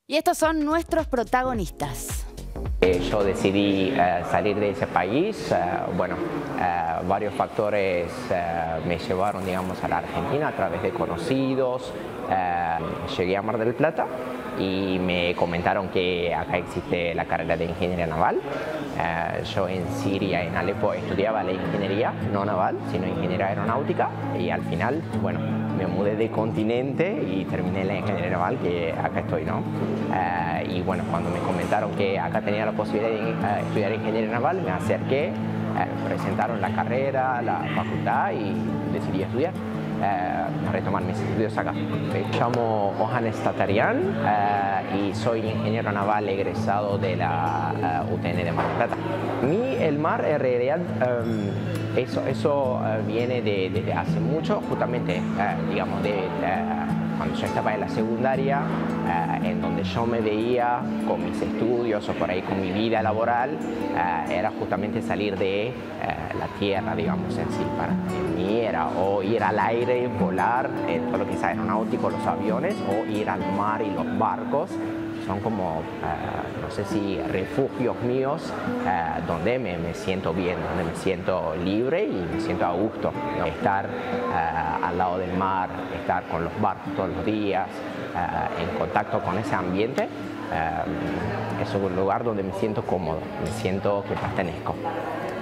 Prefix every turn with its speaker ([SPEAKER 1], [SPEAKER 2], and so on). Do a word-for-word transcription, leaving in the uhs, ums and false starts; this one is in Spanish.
[SPEAKER 1] Y estos son nuestros protagonistas.
[SPEAKER 2] Eh, Yo decidí eh, salir de ese país. Eh, bueno, eh, varios factores eh, me llevaron, digamos, a la Argentina a través de conocidos. Eh, llegué a Mar del Plata y me comentaron que acá existe la carrera de ingeniería naval. Eh, yo en Siria, en Alepo, estudiaba la ingeniería, no naval, sino ingeniería aeronáutica, y al final, bueno, me mudé de continente y terminé la ingeniería naval, que acá estoy, ¿no? Eh, y bueno, cuando me comentaron que acá tenía la posibilidad de uh, estudiar ingeniería naval, me acerqué, eh, presentaron la carrera, la facultad y decidí estudiar. Eh, retomar mis estudios acá. Me llamo Johannes Tatarian eh, y soy ingeniero naval egresado de la uh, U T N de Mar del Plata. A mí el mar en realidad um, eso, eso uh, viene de, de, de hace mucho, justamente uh, digamos de uh, cuando yo estaba en la secundaria, uh, en donde yo me veía con mis estudios o por ahí con mi vida laboral, uh, era justamente salir de uh, la tierra, digamos, en sí. Para mí era o ir al aire, volar, eh, todo lo que es aeronáutico, los aviones, o ir al mar y los barcos. Son como, uh, no sé si refugios míos, uh, donde me, me siento bien, donde me siento libre y me siento a gusto, ¿no? Estar uh, al lado del mar, estar con los barcos todos los días, uh, en contacto con ese ambiente, uh, es un lugar donde me siento cómodo, me siento que pertenezco.